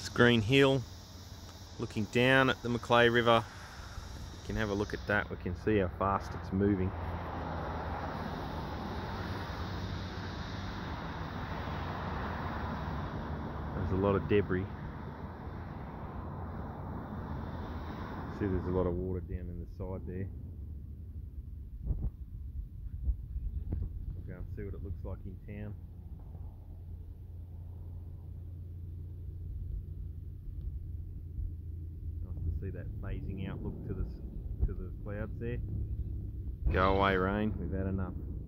Green Hill, looking down at the Macleay River. You can have a look at that. We can see how fast it's moving. There's a lot of debris. See, there's a lot of water down in the side there. We'll go and see what it looks like in town. Nice to see that phasing out look to the clouds there. Go away, rain, we've had enough.